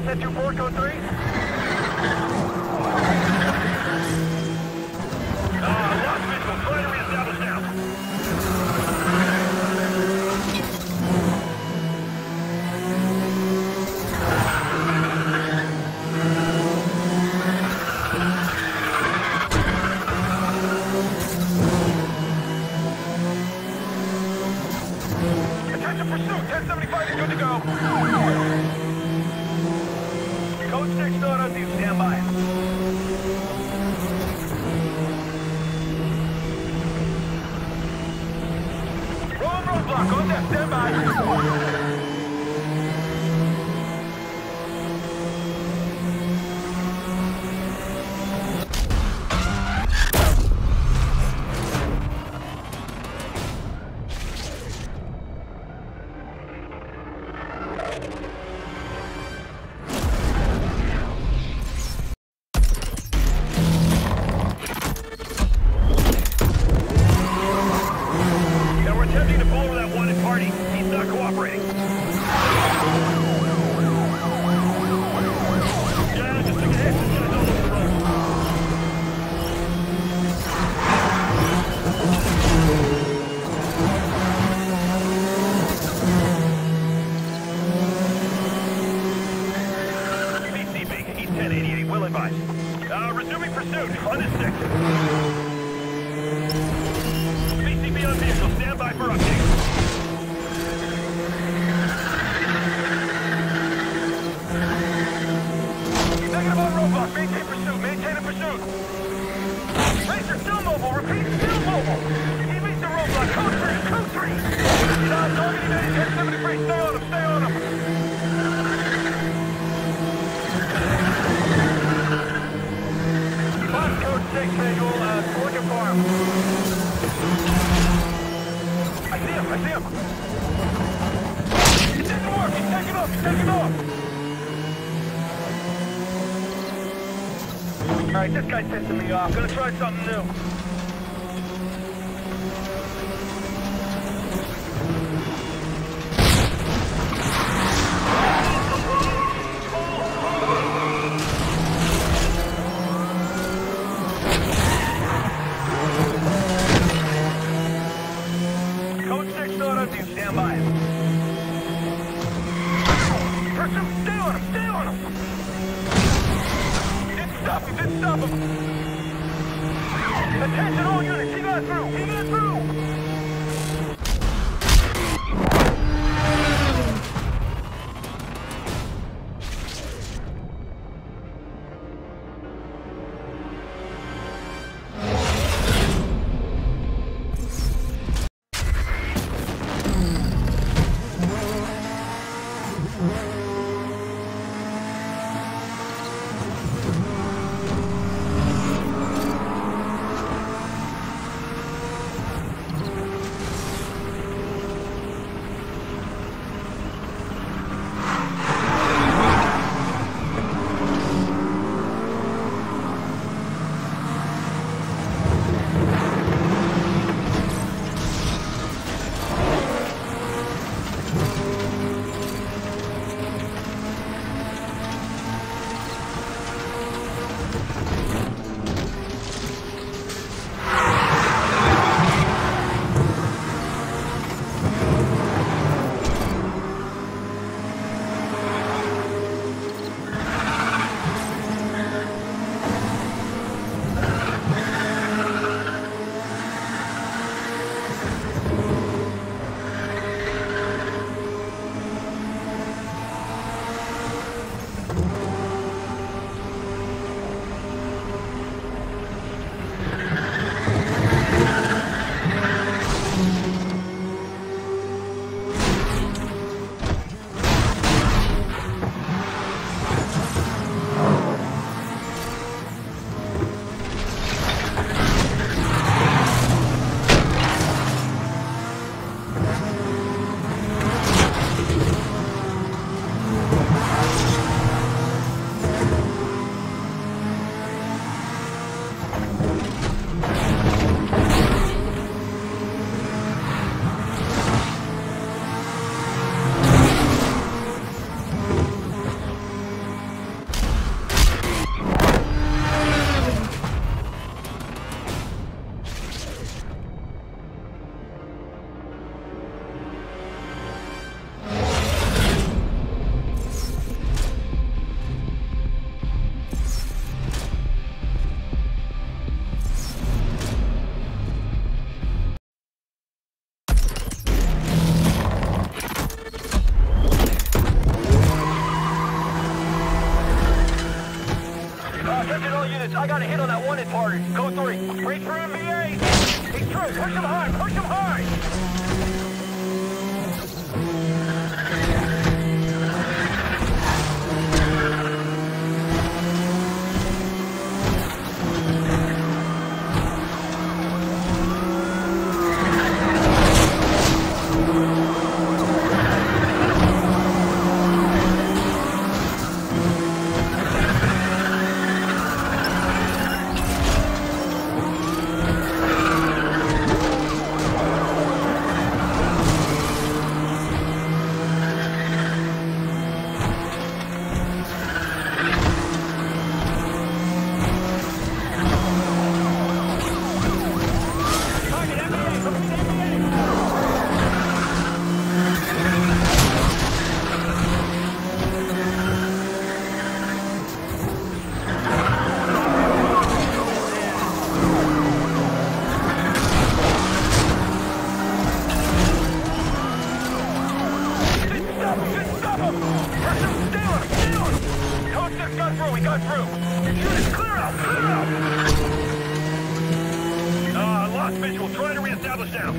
1024, code 3. Lost visual. Try to reestablish now. Attention pursuit. 1075 is good to go. Code 6 still on you. Stand by. Rolling roadblock. On deck. Stand by. Attempting to pull over that wanted party. He's not cooperating. Yeah, just took a hit. Just gotta go over the road. VCB, East 1088, will advise. Resuming pursuit. On to 6. VCB on vehicle. Stand by for update. Negative on roadblock. Maintain pursuit. Maintain a pursuit. Racer still mobile. Repeat, still mobile. He meets the roadblock. Code 3. Code 3. Target United 1073. Stay on him. Stay on him. Boss code 6 visual. Georgia Farm. I see him. I see him. It didn't work. He's taking off. He's taking off. Alright, this guy's pissing me off. Gonna try something new. Code 6 still on you. Stand by. Pursuit, stay on him. Stay on him. Stop him! Didn't stop him! Attention all units! He got through! He got through! Lance, I got a hit on that wanted party. Code 3. Break through MVA. He's through. Push him hard. Push him hard. Visual, trying to reestablish now.